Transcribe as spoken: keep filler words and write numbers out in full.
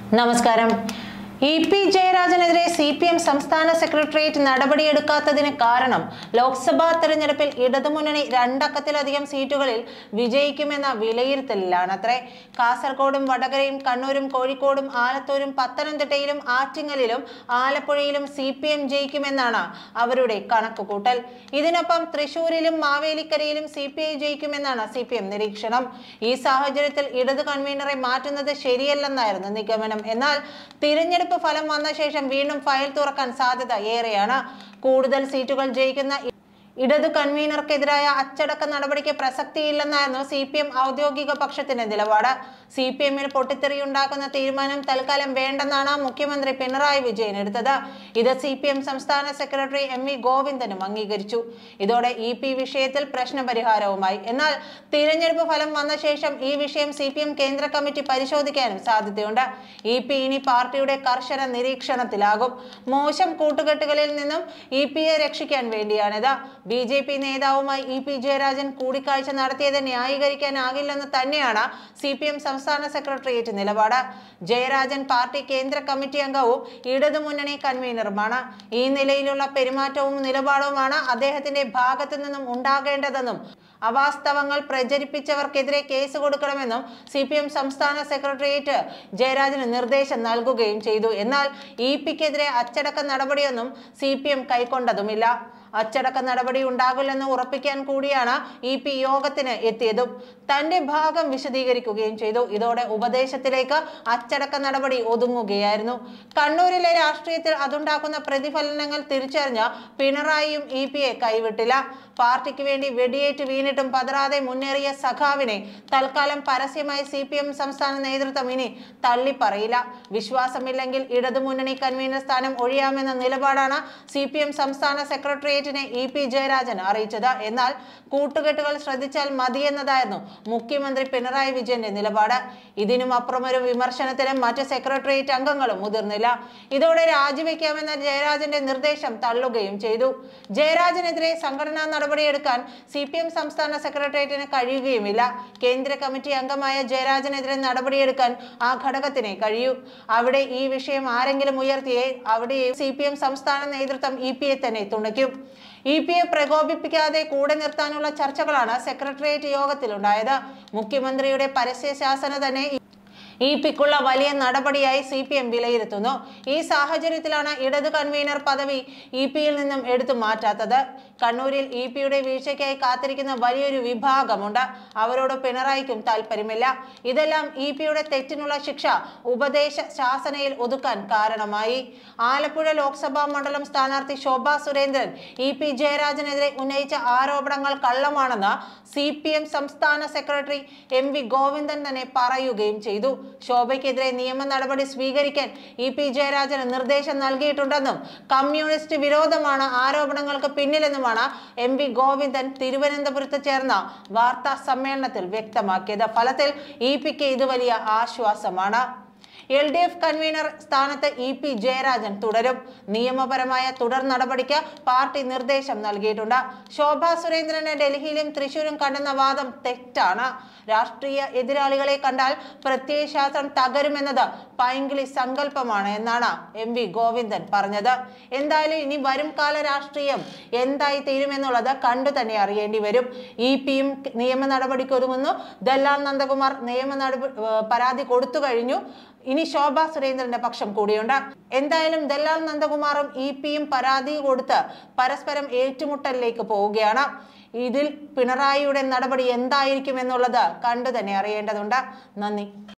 നമസ്കാരം. E P ജയരാജനെതിരെ C P M സംസ്ഥാന സെക്രട്ടേറിയറ്റ് നടപടിയെടുക്കാത്തതിന് കാരണം ലോക്സഭാ തെരഞ്ഞെടുപ്പിൽ ഇടതുമുന്നണി രണ്ടക്കത്തിലധികം സീറ്റുകളിൽ വിജയിക്കുമെന്ന വിലയിരുത്തലിലാണത്രേ. കാസർഗോഡും വടകരയും കണ്ണൂരും കോഴിക്കോടും ആലത്തൂരും പത്തനംതിട്ടയിലും ആറ്റിങ്ങലിലും ആലപ്പുഴയിലും സി പി എം ജയിക്കുമെന്നാണ് അവരുടെ കണക്കുകൂട്ടൽ. ഇതിനൊപ്പം തൃശൂരിലും മാവേലിക്കരയിലും സി പി ഐ ജയിക്കുമെന്നാണ് സി പി എം നിരീക്ഷണം. ഈ സാഹചര്യത്തിൽ ഇടതു കൺവീനറെ മാറ്റുന്നത് ശരിയല്ലെന്നായിരുന്നു നിഗമനം. എന്നാൽ തിരഞ്ഞെടുപ്പ് ഫലം വന്ന ശേഷം വീണ്ടും ഫയൽ തുറക്കാൻ സാധ്യത ഏറെയാണ്. കൂടുതൽ സീറ്റുകൾ ജയിക്കുന്ന ഇടതു കൺവീനർക്കെതിരായ അച്ചടക്ക നടപടിക്ക് പ്രസക്തിയില്ലെന്നായിരുന്നു സി പി എം ഔദ്യോഗിക പക്ഷത്തിന്റെ നിലപാട്. സി പി എമ്മിൽ പൊട്ടിത്തെറിയുണ്ടാക്കുന്ന തീരുമാനം തൽക്കാലം വേണ്ടെന്നാണ് മുഖ്യമന്ത്രി പിണറായി വിജയൻ എടുത്തത്. ഇത് സി പി എം സംസ്ഥാന സെക്രട്ടറി എം വി ഗോവിന്ദനും അംഗീകരിച്ചു. ഇതോടെ ഇ പി വിഷയത്തിൽ പ്രശ്നപരിഹാരവുമായി. എന്നാൽ തിരഞ്ഞെടുപ്പ് ഫലം വന്ന ശേഷം ഈ വിഷയം സി പി എം കേന്ദ്ര കമ്മിറ്റി പരിശോധിക്കാനും സാധ്യതയുണ്ട്. ഇ പി ഇനി പാർട്ടിയുടെ കർശന നിരീക്ഷണത്തിലാകും. മോശം കൂട്ടുകെട്ടുകളിൽ നിന്നും ഇ പിയെ രക്ഷിക്കാൻ വേണ്ടിയാണിത്. ബി ജെ പി നേതാവുമായി ഇ പി ജയരാജൻ കൂടിക്കാഴ്ച നടത്തിയത് ന്യായീകരിക്കാനാകില്ലെന്ന് തന്നെയാണ് സി പി എം സംസ്ഥാന സെക്രട്ടേറിയറ്റ് നിലപാട്. ജയരാജൻ പാർട്ടി കേന്ദ്ര കമ്മിറ്റി അംഗവും ഇടതുമുന്നണി കൺവീനറുമാണ്. ഈ നിലയിലുള്ള പെരുമാറ്റവും നിലപാടുമാണ് അദ്ദേഹത്തിന്റെ ഭാഗത്തു നിന്നും ഉണ്ടാകേണ്ടതെന്നും അവാസ്തവങ്ങൾ പ്രചരിപ്പിച്ചവർക്കെതിരെ കേസ് കൊടുക്കണമെന്നും സി പി എം സംസ്ഥാന സെക്രട്ടേറിയറ്റ് ജയരാജന് നിർദ്ദേശം നൽകുകയും ചെയ്തു. എന്നാൽ ഇ പിക്കെതിരെ അച്ചടക്ക നടപടിയൊന്നും സി പി എം കൈക്കൊണ്ടതുമില്ല. അച്ചടക്ക നടപടി ഉണ്ടാകില്ലെന്ന് ഉറപ്പിക്കാൻ കൂടിയാണ് ഇ പി യോഗത്തിന് എത്തിയതും തന്റെ ഭാഗം വിശദീകരിക്കുകയും ചെയ്തു. ഇതോടെ ഉപദേശത്തിലേക്ക് അച്ചടക്ക നടപടി ഒതുങ്ങുകയായിരുന്നു. കണ്ണൂരിലെ രാഷ്ട്രീയത്തിൽ അതുണ്ടാക്കുന്ന പ്രതിഫലനങ്ങൾ തിരിച്ചറിഞ്ഞ പിണറായിയും ഇ പിയെ കൈവിട്ടില്ല. പാർട്ടിക്ക് വേണ്ടി വെടിയേറ്റ് വീണിട്ടും പതറാതെ മുന്നേറിയ സഖാവിനെ തൽക്കാലം പരസ്യമായി സി പി എം സംസ്ഥാന നേതൃത്വം ഇനി തള്ളിപ്പറയില്ല. വിശ്വാസമില്ലെങ്കിൽ ഇടതുമുന്നണി കൺവീനർ സ്ഥാനം ഒഴിയാമെന്ന നിലപാടാണ് സി പി എം സംസ്ഥാന സെക്രട്ടേറിയറ്റിനെ ഇ പി ജയരാജൻ അറിയിച്ചത്. എന്നാൽ കൂട്ടുകെട്ടുകൾ ശ്രദ്ധിച്ചാൽ മതിയെന്നതായിരുന്നു മുഖ്യമന്ത്രി പിണറായി വിജയന്റെ നിലപാട്. ഇതിനും അപ്പുറമൊരു വിമർശനത്തിന് മറ്റ് സെക്രട്ടേറിയറ്റ് അംഗങ്ങളും മുതിർന്നില്ല. ഇതോടെ രാജിവെക്കാമെന്ന ജയരാജന്റെ നിർദ്ദേശം തള്ളുകയും ചെയ്തു. ജയരാജനെതിരെ സംഘടനാ നടപടിയെടുക്കാൻ സി പി എം സംസ്ഥാന സെക്രട്ടേറിയറ്റിന് കഴിയുകയുമില്ല. കേന്ദ്ര കമ്മിറ്റി അംഗമായ ജയരാജനെതിരെ നടപടിയെടുക്കാൻ ആ ഘടകത്തിനെ കഴിയൂ. അവിടെ ഈ വിഷയം ആരെങ്കിലും ഉയർത്തിയേ അവിടെ സി പി എം സംസ്ഥാന നേതൃത്വം ഇ പിയെ തന്നെ തുണയ്ക്കും. ഇ പിയെ പ്രകോപിപ്പിക്കാതെ കൂടെ നിർത്താനുള്ള ചർച്ചകളാണ് സെക്രട്ടേറിയറ്റ് യോഗത്തിലുണ്ടായത്. മുഖ്യമന്ത്രിയുടെ പരസ്യ ശാസന തന്നെ ഇ പിക്കുള്ള വലിയ നടപടിയായി സി പി എം വിലയിരുത്തുന്നു. ഈ സാഹചര്യത്തിലാണ് ഇടതു കൺവീനർ പദവി ഇ പിയിൽ നിന്നും എടുത്തു മാറ്റാത്തത്. കണ്ണൂരിൽ ഇ പിയുടെ വീഴ്ചയ്ക്കായി കാത്തിരിക്കുന്ന വലിയൊരു വിഭാഗമുണ്ട്. അവരോട് പിണറായിക്കും താല്പര്യമില്ല. ഇതെല്ലാം ഇ പിയുടെ തെറ്റിനുള്ള ശിക്ഷ ഉപദേശ ശാസനയിൽ ഒതുക്കാൻ കാരണമായി. ആലപ്പുഴ ലോക്സഭാ മണ്ഡലം സ്ഥാനാർത്ഥി ശോഭാ സുരേന്ദ്രൻ ഇ പി ജയരാജനെതിരെ ഉന്നയിച്ച ആരോപണങ്ങൾ കള്ളമാണെന്ന് സി പി എം സംസ്ഥാന സെക്രട്ടറി എം വി ഗോവിന്ദൻ തന്നെ പറയുകയും ചെയ്തു. ശോഭയ്ക്കെതിരെ നിയമ നടപടി സ്വീകരിക്കാൻ ഇ പി ജയരാജന് നിർദ്ദേശം നൽകിയിട്ടുണ്ടെന്നും കമ്മ്യൂണിസ്റ്റ് വിരോധമാണ് ആരോപണങ്ങൾക്ക് പിന്നിലെന്നുമാണ് എം വി ഗോവിന്ദൻ തിരുവനന്തപുരത്ത് ചേർന്ന വാർത്താ സമ്മേളനത്തിൽ വ്യക്തമാക്കിയത്. ഫലത്തിൽ ഇ പിക്ക് ഇത് വലിയ ആശ്വാസമാണ്. എൽ ഡി എഫ് കൺവീനർ സ്ഥാനത്ത് ഇ പി ജയരാജൻ തുടരും. നിയമപരമായ തുടർ നടപടിക്ക് പാർട്ടി നിർദ്ദേശം നൽകിയിട്ടുണ്ട്. ശോഭാ സുരേന്ദ്രനെ ഡൽഹിയിലും തൃശൂരും കണ്ടെന്ന വാദം തെറ്റാണ്. രാഷ്ട്രീയ എതിരാളികളെ കണ്ടാൽ പ്രത്യയശാസ്ത്രം തകരുമെന്നത് പൈങ്കിളി സങ്കല്പമാണ് എന്നാണ് എം വി ഗോവിന്ദൻ പറഞ്ഞത്. എന്തായാലും ഇനി വരും കാല രാഷ്ട്രീയം എന്തായി തീരുമെന്നുള്ളത് കണ്ടു തന്നെ അറിയേണ്ടി വരും. ഇ പിയും നിയമ നടപടിക്ക് ഒരുങ്ങുന്നു. ദല്ലാൽ നന്ദകുമാർ നിയമ നടപടി പരാതി കൊടുത്തു കഴിഞ്ഞു. ഇനി ശോഭാ സുരേന്ദ്രന്റെ പക്ഷം കൂടിയുണ്ട്. എന്തായാലും ദല്ലാൽ നന്ദകുമാറും ഇ പിയും പരാതി കൊടുത്ത് പരസ്പരം ഏറ്റുമുട്ടലിലേക്ക് പോവുകയാണ്. ഇതിൽ പിണറായിയുടെ നടപടി എന്തായിരിക്കും എന്നുള്ളത് കണ്ടു തന്നെ അറിയേണ്ടതുണ്ട്. നന്ദി.